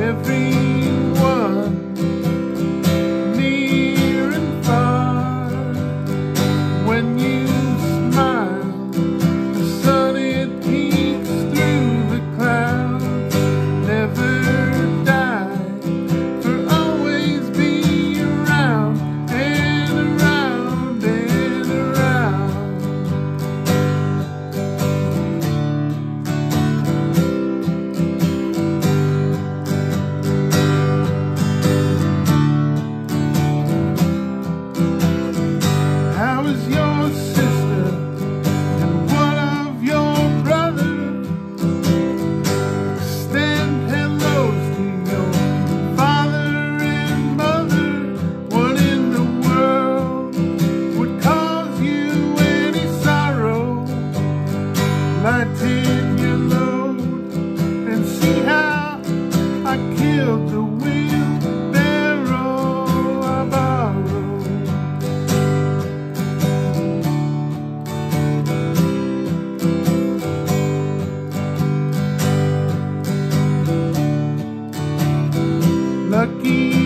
everyone, near and far. When you smile, the sun it peeks through the clouds. Never die, for always be around and around and around. How is your sister, and what of your brother? Extend hellos to your father and mother. What in the world would cause you any sorrow? Lighten your load and see how I killed the wheelbarrow I borrowed. Lucky